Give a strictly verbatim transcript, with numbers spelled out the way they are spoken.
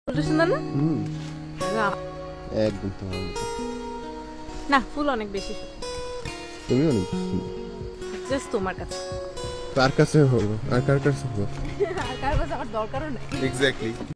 ফুলটা সুন্দর না? হুম না একদম তোমার মতো। না ফুল অনেক বেশি তুমি অনেক সুন্দর। জাস্ট তোমার কাছে কার কাছে হলো আর কার কাছে হলো আর কার কাছে আমার দরকারও নেই এক্স্যাক্টলি